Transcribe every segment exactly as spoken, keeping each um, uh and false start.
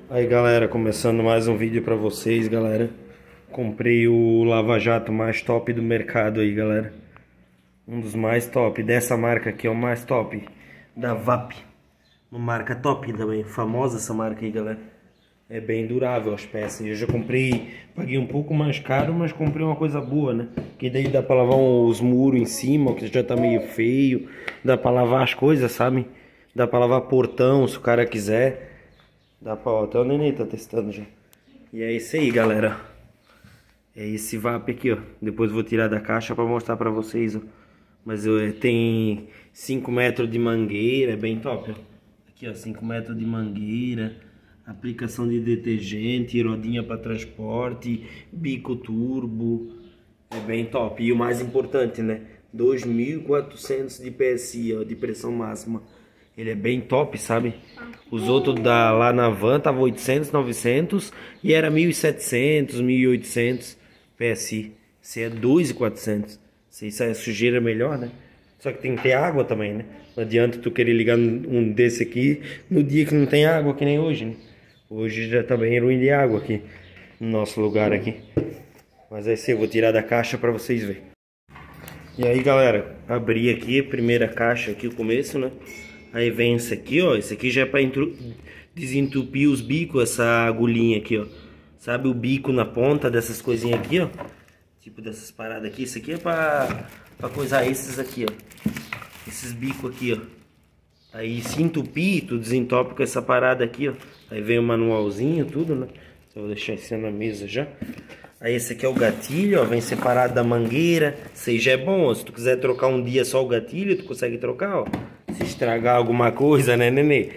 Aí galera, começando mais um vídeo pra vocês, galera. Comprei o lava-jato mais top do mercado aí, galera. Um dos mais top, dessa marca aqui é o mais top, da V A P. Uma marca top também, famosa essa marca aí, galera. É bem durável as peças. Eu já comprei, paguei um pouco mais caro, mas comprei uma coisa boa, né? Que daí dá pra lavar os muros em cima, que já tá meio feio. Dá pra lavar as coisas, sabe? Dá pra lavar portão, se o cara quiser. Dá pra, ó, até o neném tá testando já. E é isso aí, galera. É esse V A P aqui, ó. Depois eu vou tirar da caixa pra mostrar pra vocês, ó. Mas eu, tem cinco metros de mangueira, é bem top, ó. Aqui, ó, cinco metros de mangueira. Aplicação de detergente, rodinha para transporte, bico turbo. É bem top. E o mais importante, né? dois mil e quatrocentos de P S I, ó, de pressão máxima. Ele é bem top, sabe? Os outros da, lá na van tava oitocentos, novecentos e era mil e setecentos, mil e oitocentos P S I. Esse é dois mil e quatrocentos. Se isso é sujeira melhor, né? Só que tem que ter água também, né? Não adianta tu querer ligar um desse aqui no dia que não tem água, que nem hoje, né? Hoje já tá bem ruim de água aqui no nosso lugar aqui. Mas é isso aí, eu vou tirar da caixa pra vocês verem. E aí, galera, abri aqui a primeira caixa aqui, o começo, né? Aí vem esse aqui, ó. Esse aqui já é pra desentupir os bicos, essa agulhinha aqui, ó. Sabe o bico na ponta dessas coisinhas aqui, ó? Tipo dessas paradas aqui. Isso aqui é pra, pra coisar esses aqui, ó. Esses bicos aqui, ó. Aí se entupir, tu desentope com essa parada aqui, ó. Aí vem o manualzinho, tudo, né? Eu vou deixar isso na mesa já. Aí esse aqui é o gatilho, ó. Vem separado da mangueira. Isso aí já é bom, ó. Se tu quiser trocar um dia só o gatilho, tu consegue trocar, ó. Se estragar alguma coisa, né, nenê?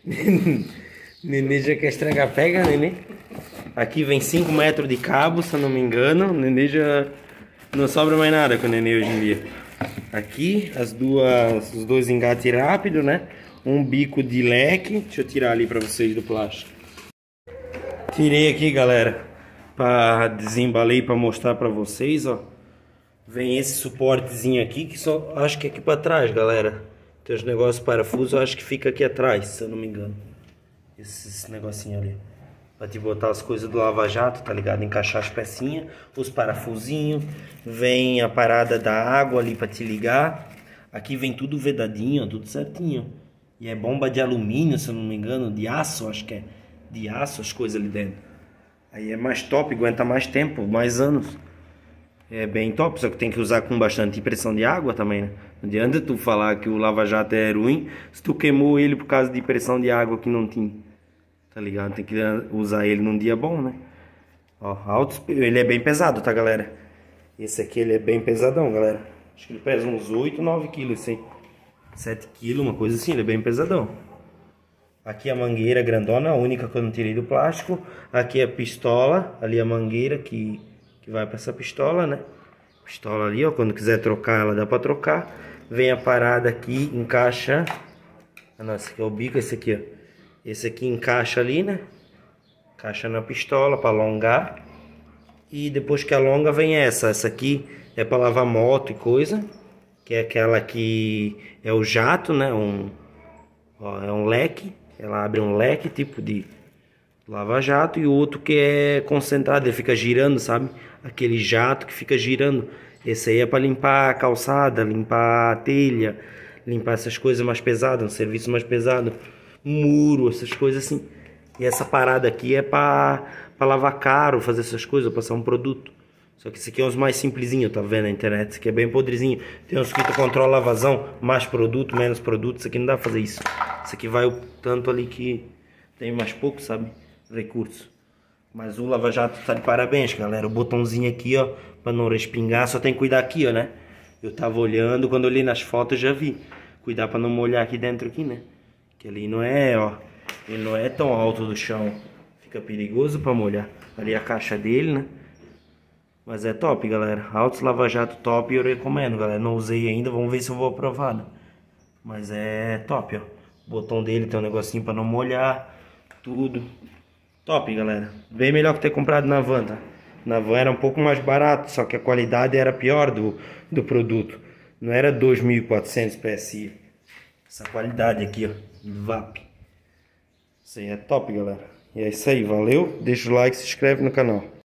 Nenê já quer estragar, pega, nenê. Aqui vem cinco metros de cabo, se eu não me engano. Nenê já não sobra mais nada com o nenê hoje em dia. Aqui as duas, os dois engates rápidos, né? Um bico de leque. Deixa eu tirar ali pra vocês do plástico. Tirei aqui, galera, para desembalei para mostrar para vocês, ó. Vem esse suportezinho aqui que só acho que é aqui para trás, galera. Tem os negócios parafuso, eu acho que fica aqui atrás, se eu não me engano. Esse, esse negocinho ali. Pra te botar as coisas do lava-jato, tá ligado? Encaixar as pecinhas, os parafusinhos. Vem a parada da água ali pra te ligar. Aqui vem tudo vedadinho, ó, tudo certinho. E é bomba de alumínio, se eu não me engano, de aço, acho que é. De aço as coisas ali dentro. Aí é mais top, aguenta mais tempo, mais anos. É bem top, só que tem que usar com bastante pressão de água também, né? Não adianta tu falar que o lava-jato é ruim se tu queimou ele por causa de pressão de água que não tinha. Tá ligado? Tem que usar ele num dia bom, né? Ó, alto, ele é bem pesado, tá, galera? Esse aqui ele é bem pesadão, galera. Acho que ele pesa uns oito, nove quilos, assim. sete quilos, uma coisa assim, ele é bem pesadão. Aqui a mangueira grandona, a única que eu não tirei do plástico. Aqui a pistola, ali a mangueira que, que vai para essa pistola, né? Pistola ali, ó, quando quiser trocar ela dá para trocar. Vem a parada aqui, encaixa. Ah, não, esse aqui é o bico, esse aqui, ó. Esse aqui encaixa ali, né? Encaixa na pistola para alongar. E depois que alonga vem essa. Essa aqui é para lavar moto e coisa. Que é aquela que é o jato, né? Um, ó, é um leque. Ela abre um leque tipo de lava-jato. E o outro que é concentrado, ele fica girando, sabe? Aquele jato que fica girando. Esse aí é para limpar a calçada, limpar a telha, limpar essas coisas mais pesadas, um serviço mais pesado. Muro, essas coisas assim. E essa parada aqui é para lavar caro, fazer essas coisas, passar um produto. Só que esse aqui é os mais simplesinho, tá vendo na internet? Esse aqui é bem podrezinho. Tem uns que tu controla a vazão, mais produto, menos produto. Isso aqui não dá pra fazer isso. Isso aqui vai o tanto ali que tem mais pouco, sabe? Recurso. Mas o lava-jato tá de parabéns, galera. O botãozinho aqui, ó, pra não respingar, só tem que cuidar aqui, ó, né? Eu tava olhando, quando eu olhei nas fotos já vi. Cuidar pra não molhar aqui dentro aqui, né? Que ali não é, ó, ele não é tão alto do chão. Fica perigoso pra molhar. Ali a caixa dele, né? Mas é top, galera. Altos lava-jato top, eu recomendo, galera. Não usei ainda, vamos ver se eu vou aprovar, né? Mas é top, ó. O botão dele tem um negocinho pra não molhar. Tudo. Top, galera. Bem melhor que ter comprado na van, tá? Na van era um pouco mais barato, só que a qualidade era pior do, do produto. Não era dois mil e quatrocentos P S I. Essa qualidade aqui, ó. V A P. Isso aí é top, galera. E é isso aí, valeu? Deixa o like e se inscreve no canal.